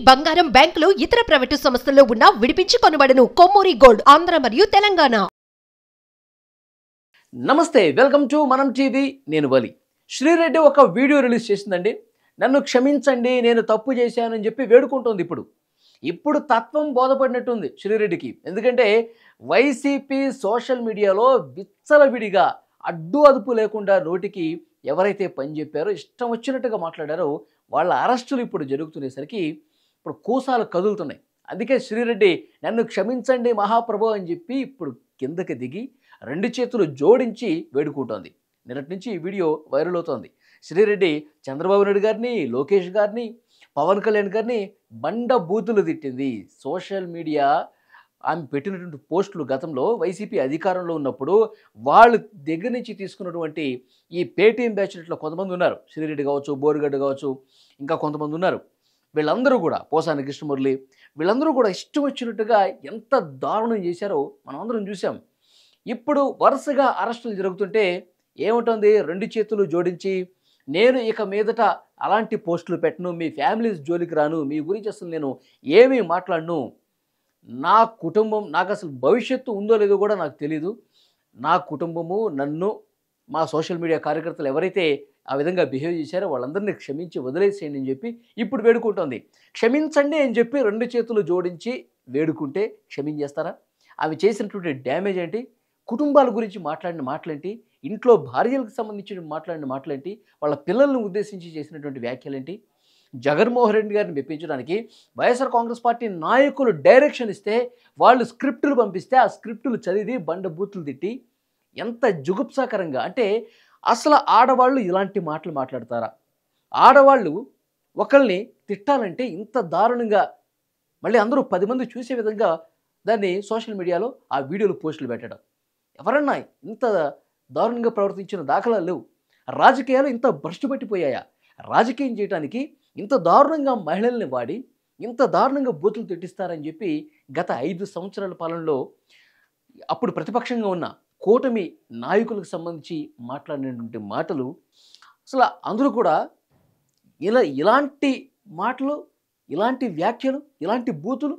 బంగారం బ్యాంకులు ఇతర ప్రైవేటు సంస్థల్లో ఉన్న విడిపించి కొనబడును. కొమ్మూరి గోల్డ్ ఆంధ్ర మరియు తెలంగాణ. నమస్తే, వెల్కమ్ టు మనం టీవీ. నేను వలి. శ్రీరెడ్డి ఒక వీడియో రిలీజ్ చేసిందండి. నన్ను క్షమించండి, నేను తప్పు చేశానని చెప్పి వేడుకుంటోంది. ఇప్పుడు తత్వం బోధపడినట్టుంది శ్రీరెడ్డికి. ఎందుకంటే వైసీపీ సోషల్ మీడియాలో విచ్చలవిడిగా అడ్డు అదుపు లేకుండా నోటికి ఎవరైతే పని చెప్పారో, ఇష్టం వచ్చినట్టుగా మాట్లాడారో వాళ్ళ అరెస్టులు ఇప్పుడు జరుగుతునేసరికి ఇప్పుడు కూసాలు కదులుతున్నాయి. అందుకే శ్రీరెడ్డి నన్ను క్షమించండి మహాప్రభు అని చెప్పి ఇప్పుడు కిందకి దిగి రెండు చేతులు జోడించి వేడుకుంటోంది. నిన్నటి నుంచి ఈ వీడియో వైరల్ అవుతోంది. శ్రీరెడ్డి చంద్రబాబు నాయుడు గారిని, లోకేష్ గారిని, పవన్ కళ్యాణ్ గారిని బండ బూతులు తిట్టింది. సోషల్ మీడియా ఆమె పెట్టినటువంటి పోస్టులు గతంలో వైసీపీ అధికారంలో ఉన్నప్పుడు వాళ్ళ దగ్గర నుంచి తీసుకున్నటువంటి ఈ పేటీఎం బ్యాచ్లెట్లో కొంతమంది ఉన్నారు. శ్రీరెడ్డి కావచ్చు, బోరుగడ్డ కావచ్చు, ఇంకా కొంతమంది ఉన్నారు. వీళ్ళందరూ కూడా, పోసాని కృష్ణమురళి, వీళ్ళందరూ కూడా ఇష్టం వచ్చినట్టుగా ఎంత దారుణం చేశారో మనం అందరం చూసాం. ఇప్పుడు వరుసగా అరెస్టులు జరుగుతుంటే ఏముంటుంది, రెండు చేతులు జోడించి నేను ఇక మీదట అలాంటి పోస్టులు పెట్టను, మీ ఫ్యామిలీస్ జోలికి రాను, మీ గురించి అసలు నేను ఏమీ మాట్లాడను, నా కుటుంబం, నాకు అసలు భవిష్యత్తు ఉందో లేదో కూడా నాకు తెలీదు, నా కుటుంబము, నన్ను, మా సోషల్ మీడియా కార్యకర్తలు ఎవరైతే ఆ విధంగా బిహేవ్ చేశారో వాళ్ళందరినీ క్షమించి వదిలేసేయండి అని చెప్పి ఇప్పుడు వేడుకుంటోంది. క్షమించండి అని చెప్పి రెండు చేతులు జోడించి వేడుకుంటే క్షమించేస్తారా? అవి చేసినటువంటి డ్యామేజ్ ఏంటి? కుటుంబాల గురించి మాట్లాడిన మాటలేంటి? ఇంట్లో భార్యలకు సంబంధించిన మాట్లాడిన మాటలేంటి? వాళ్ళ పిల్లలను ఉద్దేశించి చేసినటువంటి వ్యాఖ్యలేంటి? జగన్మోహన్ రెడ్డి గారిని మెప్పించడానికి వైఎస్ఆర్ కాంగ్రెస్ పార్టీ నాయకులు డైరెక్షన్ ఇస్తే వాళ్ళు స్క్రిప్టులు పంపిస్తే ఆ స్క్రిప్టులు చదివి బండ బూతులు తిట్టి ఎంత జుగుప్సాకరంగా, అంటే అసలు ఆడవాళ్ళు ఇలాంటి మాటలు మాట్లాడతారా? ఆడవాళ్ళు ఒకళ్ళని తిట్టాలంటే ఇంత దారుణంగా, మళ్ళీ అందరూ 10 మంది చూసే విధంగా దాన్ని సోషల్ మీడియాలో ఆ వీడియోలు పోస్టులు పెట్టడం. ఎవరన్నా ఇంత దారుణంగా ప్రవర్తించిన దాఖలాలు లేవు. రాజకీయాలు ఇంత భ్రష్టు పట్టిపోయాయా? రాజకీయం చేయడానికి ఇంత దారుణంగా మహిళల్ని వాడి ఇంత దారుణంగా బూతులు తిట్టిస్తారని చెప్పి గత 5 సంవత్సరాల పాలనలో అప్పుడు ప్రతిపక్షంగా ఉన్న కూటమి నాయకులకు సంబంధించి మాట్లాడినటువంటి మాటలు, అసలు అందరూ కూడా ఇలాంటి మాటలు, ఇలాంటి వ్యాఖ్యలు, ఇలాంటి బూతులు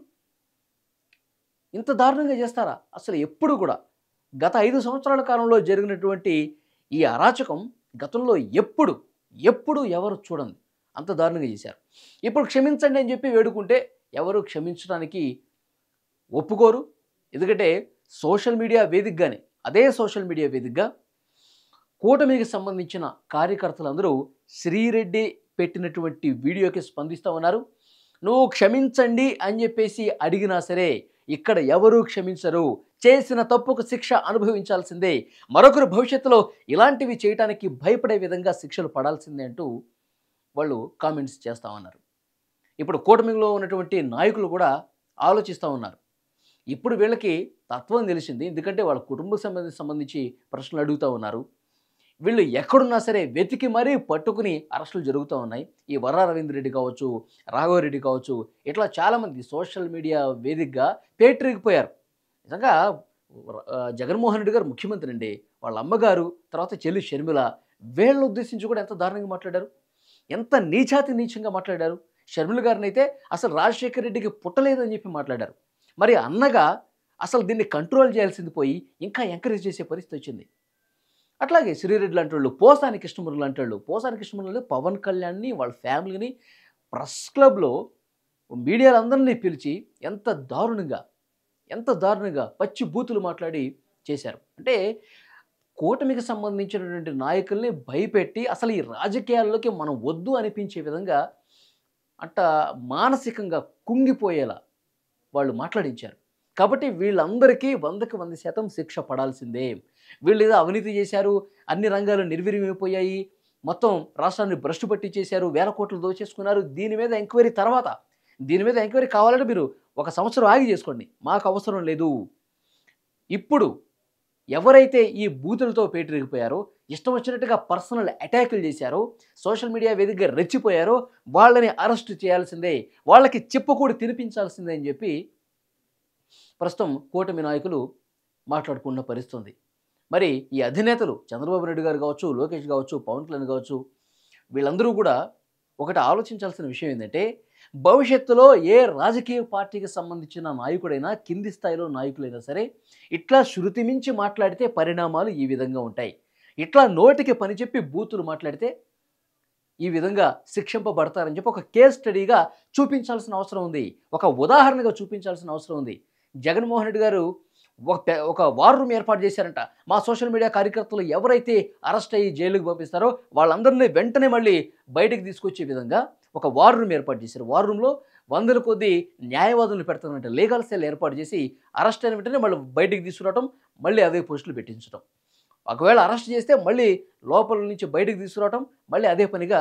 ఇంత దారుణంగా చేస్తారా? అసలు ఎప్పుడు కూడా గత 5 సంవత్సరాల కాలంలో జరిగినటువంటి ఈ అరాచకం గతంలో ఎప్పుడు ఎవరు చూడండి అంత దారుణంగా చేశారు. ఇప్పుడు క్షమించండి అని చెప్పి వేడుకుంటే ఎవరు క్షమించడానికి ఒప్పుకోరు. ఎందుకంటే సోషల్ మీడియా వేదికగానే, అదే సోషల్ మీడియా వేదికగా కూటమికి సంబంధించిన కార్యకర్తలందరూ శ్రీరెడ్డి పెట్టినటువంటి వీడియోకి స్పందిస్తూ ఉన్నారు. నువ్వు క్షమించండి అని చెప్పేసి అడిగినా సరే ఇక్కడ ఎవరూ క్షమించరు, చేసిన తప్పుకు శిక్ష అనుభవించాల్సిందే, మరొకరు భవిష్యత్తులో ఇలాంటివి చేయడానికి భయపడే విధంగా శిక్షలు పడాల్సిందే అంటూ వాళ్ళు కామెంట్స్ చేస్తూ ఉన్నారు. ఇప్పుడు కూటమిలో ఉన్నటువంటి నాయకులు కూడా ఆలోచిస్తూ ఉన్నారు. ఇప్పుడు వీళ్ళకి తత్వం తెలిసింది. ఎందుకంటే వాళ్ళ కుటుంబ సంబంధించి ప్రశ్నలు అడుగుతూ ఉన్నారు. వీళ్ళు ఎక్కడున్నా సరే వెతికి మరీ పట్టుకుని అరెస్టులు జరుగుతూ ఉన్నాయి. ఈ వర్రా రవీంద్ర రెడ్డి కావచ్చు, రాఘవరెడ్డి కావచ్చు, ఇట్లా చాలామంది సోషల్ మీడియా వేదికగా పేటరీగిపోయారు. నిజంగా జగన్మోహన్ రెడ్డి గారు ముఖ్యమంత్రి అండి, వాళ్ళ అమ్మగారు, తర్వాత చెల్లి షర్మిల, వీళ్ళని ఉద్దేశించి కూడా ఎంత దారుణంగా మాట్లాడారు, ఎంత నీచంగా మాట్లాడారు. షర్మిల గారిని అయితే అసలు రాజశేఖర రెడ్డికి పుట్టలేదని చెప్పి మాట్లాడారు. మరి అన్నగా అసలు దీన్ని కంట్రోల్ చేయాల్సింది పోయి ఇంకా ఎంకరేజ్ చేసే పరిస్థితి వచ్చింది. అట్లాగే శ్రీరెడ్డి లాంటి వాళ్ళు, పోసాని కృష్ణమురళి లాంటి వాళ్ళు, పోసాని కృష్ణమురళి పవన్ కళ్యాణ్ని, వాళ్ళ ఫ్యామిలీని ప్రెస్ క్లబ్లో మీడియాలందరినీ పిలిచి ఎంత దారుణంగా పచ్చి బూతులు మాట్లాడి చేశారు. అంటే కూటమికి సంబంధించినటువంటి నాయకుల్ని భయపెట్టి అసలు ఈ రాజకీయాల్లోకి మనం వద్దు అనిపించే విధంగా అట్ట మానసికంగా కుంగిపోయేలా వాళ్ళు మాట్లాడించారు. కాబట్టి వీళ్ళందరికీ 100కి 100% శిక్ష పడాల్సిందే. వీళ్ళు ఏదో అవినీతి చేశారు, అన్ని రంగాలు నిర్వీర్యమైపోయాయి, మొత్తం రాష్ట్రాన్ని భ్రష్టు పట్టి చేశారు, వేల కోట్లు దోచేసుకున్నారు, దీని మీద ఎంక్వైరీ కావాలంటే మీరు 1 సంవత్సరం ఆగి చేసుకోండి, మాకు అవసరం లేదు. ఇప్పుడు ఎవరైతే ఈ బూతులతో పేటరీగిపోయారో, ఇష్టం వచ్చినట్టుగా పర్సనల్ అటాకులు చేశారో, సోషల్ మీడియా వేదికగా రెచ్చిపోయారో వాళ్ళని అరెస్ట్ చేయాల్సిందే, వాళ్ళకి చెప్పకూడి తినిపించాల్సిందే అని చెప్పి ప్రస్తుతం కూటమి నాయకులు మాట్లాడుకున్న పరిస్థితి. మరి ఈ అధినేతలు చంద్రబాబు నాయుడు గారు కావచ్చు, లోకేష్ కావచ్చు, పవన్ కళ్యాణ్ కావచ్చు, వీళ్ళందరూ కూడా ఒకటి ఆలోచించాల్సిన విషయం ఏంటంటే, భవిష్యత్తులో ఏ రాజకీయ పార్టీకి సంబంధించిన నాయకుడైనా, కింది స్థాయిలో నాయకులైనా సరే ఇట్లా శృతి మించి మాట్లాడితే పరిణామాలు ఈ విధంగా ఉంటాయి. ఇట్లా నోటికి పని చెప్పి బూతులు మాట్లాడితే ఈ విధంగా శిక్షింపబడతారని చెప్పి ఒక కేస్ స్టడీగా చూపించాల్సిన అవసరం ఉంది. ఒక ఉదాహరణగా చూపించాల్సిన అవసరం ఉంది. జగన్మోహన్ రెడ్డి గారు ఒక వార్ రూమ్ ఏర్పాటు చేశారంట. మా సోషల్ మీడియా కార్యకర్తలు ఎవరైతే అరెస్ట్ అయ్యి జైలుకి పంపిస్తారో వాళ్ళందరినీ వెంటనే మళ్ళీ బయటికి తీసుకొచ్చే విధంగా ఒక వార్ రూమ్ ఏర్పాటు చేశారు. వార్ రూమ్లో వందల కొద్దీ న్యాయవాదులు పెడతారంట. లీగల్ సెల్ ఏర్పాటు చేసి అరెస్ట్ అయిన వెంటనే మళ్ళీ బయటికి తీసుకురావడం, మళ్ళీ అవే పోస్టులు పెట్టించడం. ఒకవేళ అరెస్ట్ చేస్తే మళ్ళీ లోపల నుంచి బయటికి తీసుకురావటం, మళ్ళీ అదే పనిగా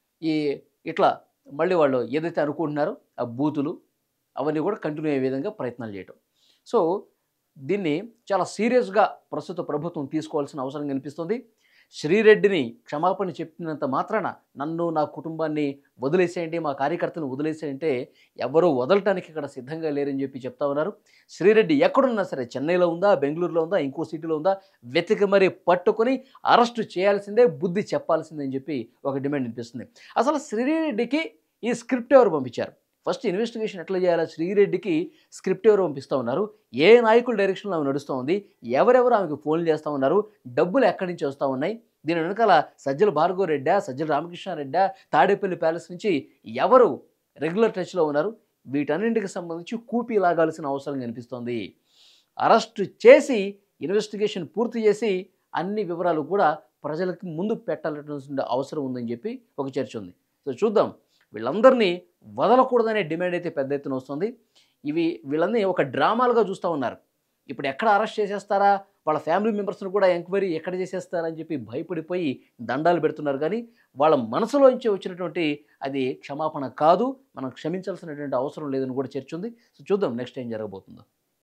ఇట్లా మళ్ళీ వాళ్ళు ఏదైతే అనుకుంటున్నారో ఆ బూతులు అవన్నీ కూడా కంటిన్యూ అయ్యే విధంగా ప్రయత్నాలు చేయటం. సో దీన్ని చాలా సీరియస్గా ప్రస్తుత ప్రభుత్వం తీసుకోవాల్సిన అవసరం కనిపిస్తుంది. శ్రీరెడ్డిని క్షమాపణ చెప్పినంత మాత్రాన నన్ను, నా కుటుంబాన్ని వదిలేసేయండి, మా కార్యకర్తను వదిలేసేయంటే ఎవరూ వదలటానికి ఇక్కడ సిద్ధంగా లేరని చెప్పి చెప్తా ఉన్నారు. శ్రీరెడ్డి ఎక్కడున్నా సరే, చెన్నైలో ఉందా, బెంగళూరులో ఉందా, ఇంకో సిటీలో ఉందా, వెతికి మరీ పట్టుకొని అరెస్టు చేయాల్సిందే, బుద్ధి చెప్పాల్సిందే అని చెప్పి ఒక డిమాండ్ వినిపిస్తుంది. అసలు శ్రీరెడ్డికి ఈ స్క్రిప్ట్ ఎవరు పంపించారు? ఫస్ట్ ఇన్వెస్టిగేషన్ ఎట్లా చేయాలా? శ్రీరెడ్డికి స్క్రిప్ట్ ఎవరు పంపిస్తూ ఉన్నారు? ఏ నాయకుల డైరెక్షన్లో ఆమె నడుస్తూ ఉంది? ఎవరెవరు ఆమెకు ఫోన్లు చేస్తూ ఉన్నారు? డబ్బులు ఎక్కడి నుంచి వస్తూ ఉన్నాయి? దీని వెనకాల సజ్జల భార్గవ రెడ్డా, సజ్జల రామకృష్ణారెడ్డా, తాడేపల్లి ప్యాలెస్ నుంచి ఎవరు రెగ్యులర్ టచ్లో ఉన్నారు? వీటన్నింటికి సంబంధించి కూపీ లాగాల్సిన అవసరం కనిపిస్తోంది. అరెస్టు చేసి ఇన్వెస్టిగేషన్ పూర్తి చేసి అన్ని వివరాలు కూడా ప్రజలకు ముందు పెట్టాల్సిన అవసరం ఉందని చెప్పి ఒక చర్చ ఉంది. సో చూద్దాం. వీళ్ళందరినీ వదలకూడదనే డిమాండ్ అయితే పెద్ద ఎత్తున వస్తుంది. వీళ్ళని ఒక డ్రామాలుగా చూస్తూ ఉన్నారు. ఇప్పుడు ఎక్కడ అరెస్ట్ చేసేస్తారా, వాళ్ళ ఫ్యామిలీ మెంబర్స్ని కూడా ఎంక్వైరీ ఎక్కడ చేసేస్తారా అని చెప్పి భయపడిపోయి దండాలు పెడుతున్నారు. కానీ వాళ్ళ మనసులోంచి వచ్చినటువంటి అది క్షమాపణ కాదు, మనం క్షమించాల్సినటువంటి అవసరం లేదని కూడా చర్చ ఉంది. సో చూద్దాం నెక్స్ట్ ఏం జరగబోతుందో.